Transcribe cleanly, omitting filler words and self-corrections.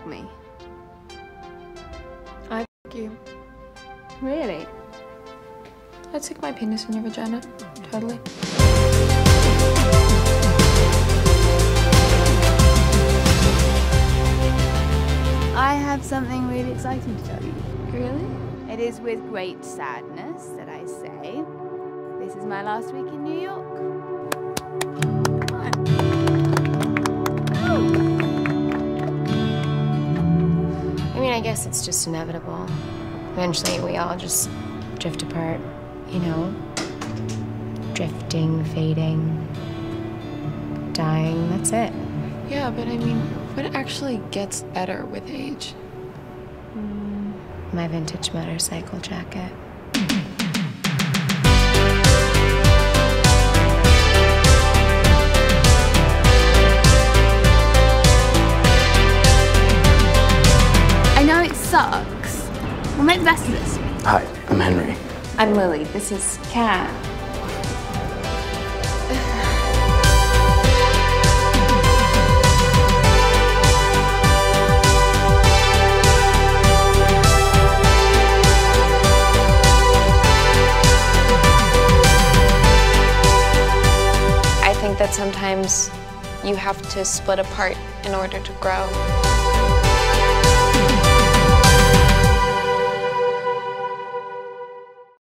me? I you. Really? I'd stick my penis in your vagina. Totally. I have something really exciting to tell you. Really? It is with great sadness that I say, this is my last week in New York. I mean, I guess it's just inevitable. Eventually, we all just drift apart, you know? Drifting, fading, dying, that's it. Yeah, but I mean, what actually gets better with age? My vintage motorcycle jacket. I know it sucks. We'll make the best of this. Hi, I'm Henry. I'm Lily. This is Kat. I think that sometimes you have to split apart in order to grow.